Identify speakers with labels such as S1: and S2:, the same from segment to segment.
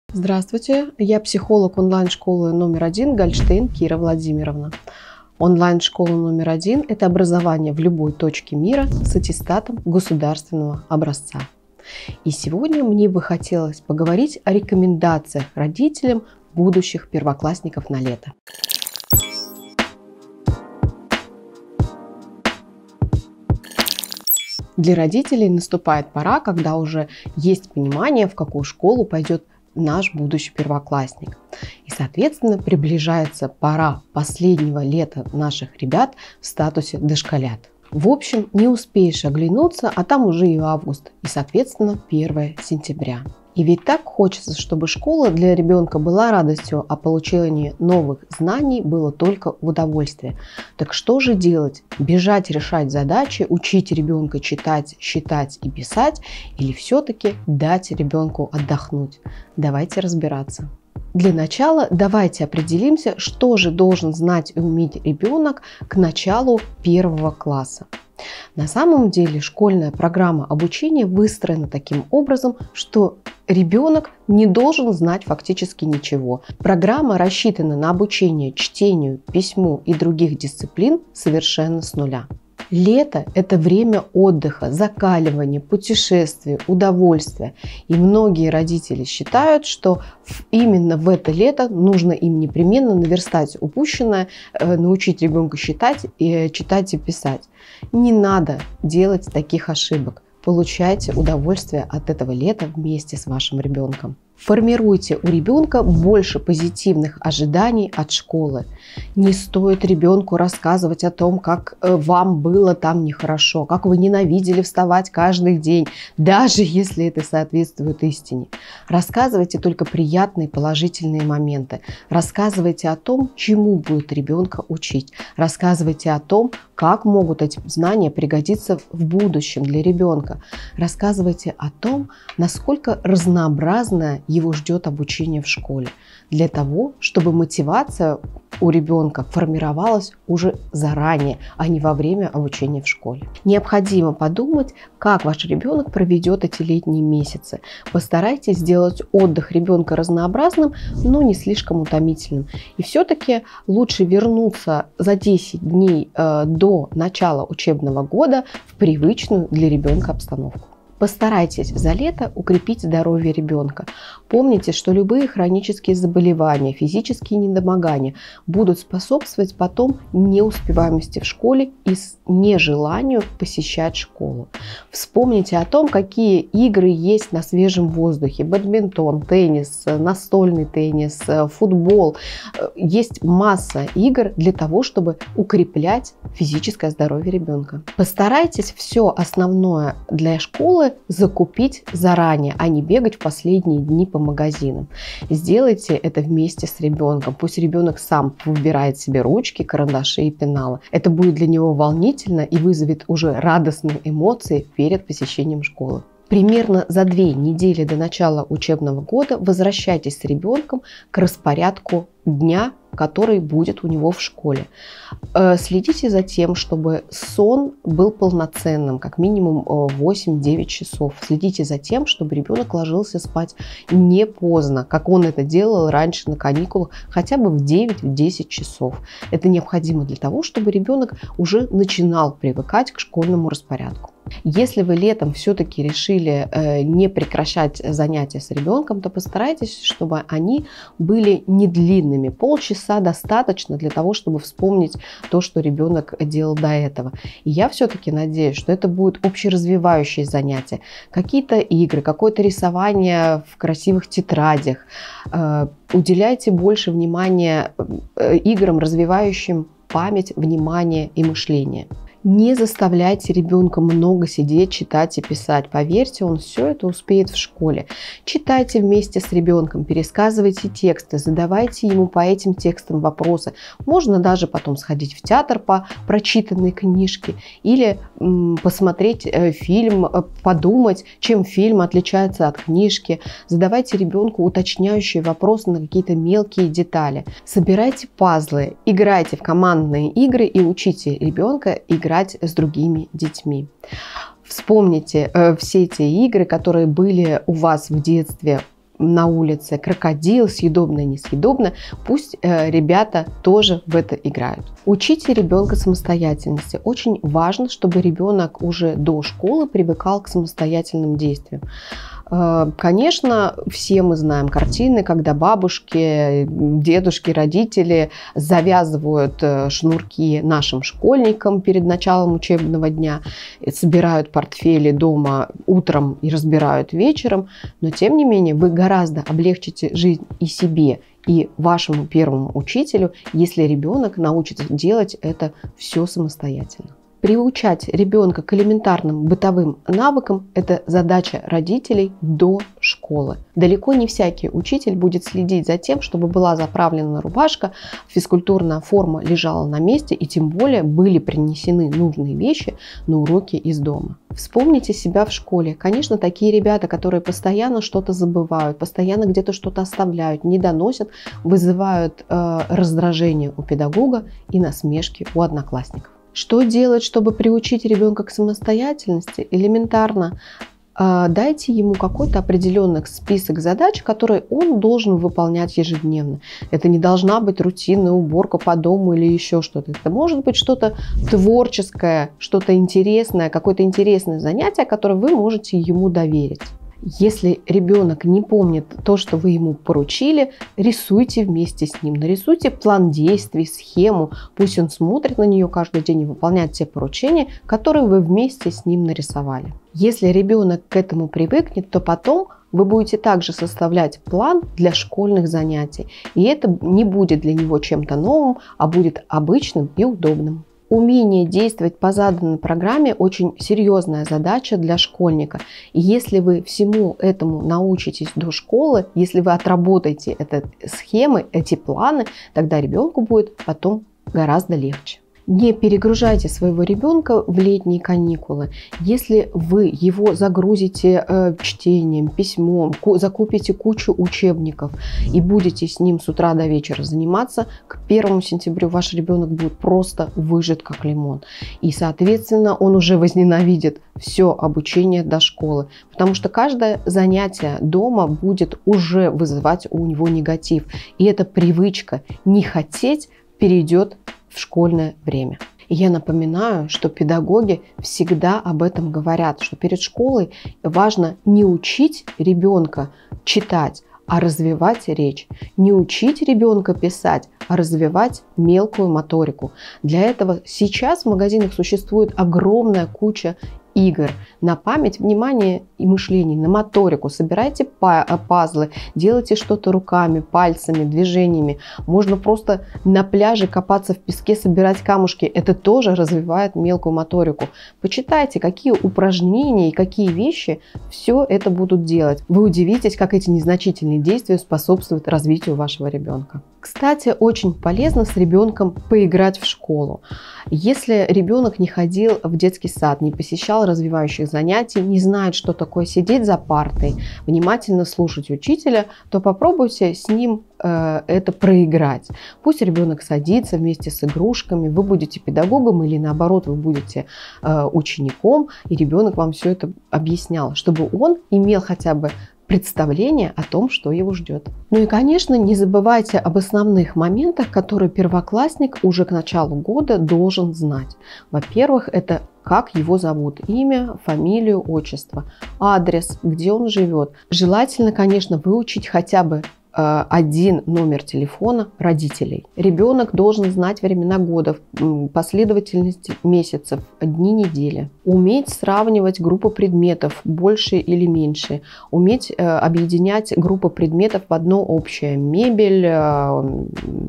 S1: Здравствуйте, я психолог онлайн-школы номер 1 Гольштейн Кира Владимировна. Онлайн-школа номер 1 – это образование в любой точке мира с аттестатом государственного образца. И сегодня мне бы хотелось поговорить о рекомендациях родителям будущих первоклассников на лето. Для родителей наступает пора, когда уже есть понимание, в какую школу пойдет наш будущий первоклассник. И, соответственно, приближается пора последнего лета наших ребят в статусе дошколят. В общем, не успеешь оглянуться, а там уже и август, и, соответственно, 1 сентября. И ведь так хочется, чтобы школа для ребенка была радостью, а получение новых знаний было только в удовольствие. Так что же делать? Бежать решать задачи, учить ребенка читать, считать и писать, или все-таки дать ребенку отдохнуть? Давайте разбираться. Для начала давайте определимся, что же должен знать и уметь ребенок к началу 1 класса. На самом деле школьная программа обучения выстроена таким образом, что ребенок не должен знать фактически ничего. Программа рассчитана на обучение чтению, письму и других дисциплин совершенно с нуля. Лето – это время отдыха, закаливания, путешествий, удовольствия. И многие родители считают, что именно в это лето нужно им непременно наверстать упущенное, научить ребенка читать и писать. Не надо делать таких ошибок. Получайте удовольствие от этого лета вместе с вашим ребенком. Формируйте у ребенка больше позитивных ожиданий от школы. Не стоит ребенку рассказывать о том, как вам было там нехорошо, как вы ненавидели вставать каждый день, даже если это соответствует истине. Рассказывайте только приятные положительные моменты. Рассказывайте о том, чему будет ребенка учить. Рассказывайте о том, как могут эти знания пригодиться в будущем для ребенка. Рассказывайте о том, насколько разнообразное его ждет обучение в школе, для того, чтобы мотивация у ребенка формировалась уже заранее, а не во время обучения в школе. Необходимо подумать, как ваш ребенок проведет эти летние месяцы. Постарайтесь сделать отдых ребенка разнообразным, но не слишком утомительным. И все-таки лучше вернуться за 10 дней до начала учебного года в привычную для ребенка обстановку. Постарайтесь за лето укрепить здоровье ребенка. Помните, что любые хронические заболевания, физические недомогания будут способствовать потом неуспеваемости в школе и нежеланию посещать школу. Вспомните о том, какие игры есть на свежем воздухе. Бадминтон, теннис, настольный теннис, футбол. Есть масса игр для того, чтобы укреплять физическое здоровье ребенка. Постарайтесь все основное для школы закупить заранее, а не бегать в последние дни по магазинам. Сделайте это вместе с ребенком. Пусть ребенок сам выбирает себе ручки, карандаши и пеналы. Это будет для него волнительно и вызовет уже радостные эмоции перед посещением школы. Примерно за 2 недели до начала учебного года возвращайтесь с ребенком к распорядку дня, который будет у него в школе. Следите за тем, чтобы сон был полноценным, как минимум 8-9 часов. Следите за тем, чтобы ребенок ложился спать не поздно, как он это делал раньше на каникулах, хотя бы в 9-10 часов. Это необходимо для того, чтобы ребенок уже начинал привыкать к школьному распорядку. Если вы летом все-таки решили не прекращать занятия с ребенком, то постарайтесь, чтобы они были не длинными. Полчаса достаточно для того, чтобы вспомнить то, что ребенок делал до этого. И я все-таки надеюсь, что это будут общеразвивающие занятия. Какие-то игры, какое-то рисование в красивых тетрадях. Уделяйте больше внимания играм, развивающим память, внимание и мышление. Не заставляйте ребенка много сидеть, читать и писать. Поверьте, он все это успеет в школе. Читайте вместе с ребенком, пересказывайте тексты, задавайте ему по этим текстам вопросы. Можно даже потом сходить в театр по прочитанной книжке или посмотреть фильм, подумать, чем фильм отличается от книжки. Задавайте ребенку уточняющие вопросы на какие-то мелкие детали. Собирайте пазлы, играйте в командные игры и учите ребенка играть с другими детьми. Вспомните все те игры, которые были у вас в детстве на улице, крокодил, съедобное, несъедобное, пусть ребята тоже в это играют. Учите ребенка самостоятельности. Очень важно, чтобы ребенок уже до школы привыкал к самостоятельным действиям. Конечно, все мы знаем картины, когда бабушки, дедушки, родители завязывают шнурки нашим школьникам перед началом учебного дня, собирают портфели дома утром и разбирают вечером, но тем не менее вы гораздо облегчите жизнь и себе, и вашему первому учителю, если ребенок научится делать это все самостоятельно. Приучать ребенка к элементарным бытовым навыкам – это задача родителей до школы. Далеко не всякий учитель будет следить за тем, чтобы была заправлена рубашка, физкультурная форма лежала на месте и тем более были принесены нужные вещи на уроки из дома. Вспомните себя в школе. Конечно, такие ребята, которые постоянно что-то забывают, постоянно где-то что-то оставляют, не доносят, вызывают раздражение у педагога и насмешки у одноклассников. Что делать, чтобы приучить ребенка к самостоятельности? Элементарно. Дайте ему какой-то определенный список задач, которые он должен выполнять ежедневно. Это не должна быть рутинная уборка по дому или еще что-то. Это может быть что-то творческое, что-то интересное, какое-то интересное занятие, которое вы можете ему доверить. Если ребенок не помнит то, что вы ему поручили, рисуйте вместе с ним. Нарисуйте план действий, схему. Пусть он смотрит на нее каждый день и выполняет те поручения, которые вы вместе с ним нарисовали. Если ребенок к этому привыкнет, то потом вы будете также составлять план для школьных занятий. И это не будет для него чем-то новым, а будет обычным и удобным. Умение действовать по заданной программе – очень серьезная задача для школьника. И если вы всему этому научитесь до школы, если вы отработаете эти схемы, эти планы, тогда ребенку будет потом гораздо легче. Не перегружайте своего ребенка в летние каникулы. Если вы его загрузите чтением, письмом, закупите кучу учебников и будете с ним с утра до вечера заниматься, к 1 сентября ваш ребенок будет просто выжат как лимон. И, соответственно, он уже возненавидит все обучение до школы, потому что каждое занятие дома будет уже вызывать у него негатив. И эта привычка не хотеть перейдет в школьное время. И я напоминаю, что педагоги всегда об этом говорят, что перед школой важно не учить ребенка читать, а развивать речь. Не учить ребенка писать, а развивать мелкую моторику. Для этого сейчас в магазинах существует огромная куча игр на память, внимание и мышление, на моторику. Собирайте пазлы, делайте что-то руками, пальцами, движениями. Можно просто на пляже копаться в песке, собирать камушки. Это тоже развивает мелкую моторику. Почитайте, какие упражнения и какие вещи все это будут делать. Вы удивитесь, как эти незначительные действия способствуют развитию вашего ребенка. Кстати, очень полезно с ребенком поиграть в школу. Если ребенок не ходил в детский сад, не посещал развивающих занятий, не знает, что такое сидеть за партой, внимательно слушать учителя, то попробуйте с ним это проиграть. Пусть ребенок садится вместе с игрушками, вы будете педагогом или наоборот вы будете учеником, и ребенок вам все это объяснял, чтобы он имел хотя бы представление о том, что его ждет. Ну и, конечно, не забывайте об основных моментах, которые первоклассник уже к началу года должен знать. Во-первых, это как его зовут, имя, фамилию, отчество, адрес, где он живет. Желательно, конечно, выучить хотя бы один номер телефона родителей. Ребенок должен знать времена года, последовательность месяцев, дни недели. Уметь сравнивать группы предметов, больше или меньше. Уметь объединять группы предметов в одно общее. Мебель,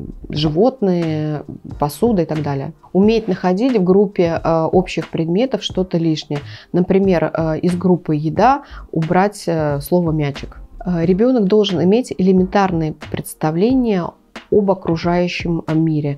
S1: животные, посуда и так далее. Уметь находить в группе общих предметов что-то лишнее. Например, из группы еда убрать слово мячик. Ребенок должен иметь элементарные представления об окружающем мире.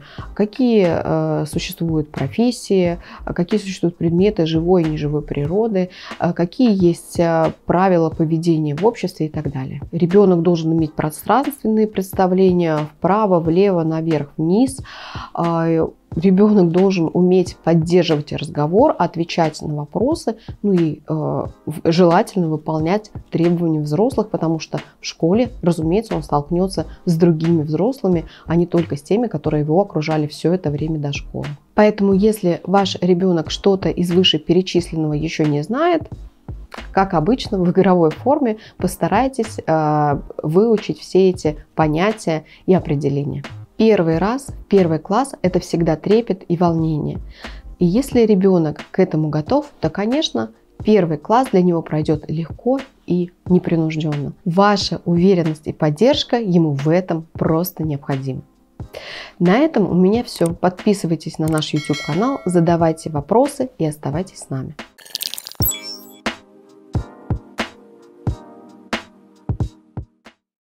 S1: Какие существуют профессии, какие существуют предметы живой и неживой природы, какие есть правила поведения в обществе и так далее. Ребенок должен иметь пространственные представления вправо, влево, наверх, вниз. Ребенок должен уметь поддерживать разговор, отвечать на вопросы, ну и желательно выполнять требования взрослых, потому что в школе, разумеется, он столкнется с другими взрослыми, а не только с теми, которые его окружали все это время до школы. Поэтому, если ваш ребенок что-то из вышеперечисленного еще не знает, как обычно, в игровой форме постарайтесь выучить все эти понятия и определения. Первый раз, первый класс – это всегда трепет и волнение. И если ребенок к этому готов, то, конечно, первый класс для него пройдет легко и непринужденно. Ваша уверенность и поддержка ему в этом просто необходимы. На этом у меня все. Подписывайтесь на наш YouTube канал, задавайте вопросы и оставайтесь с нами.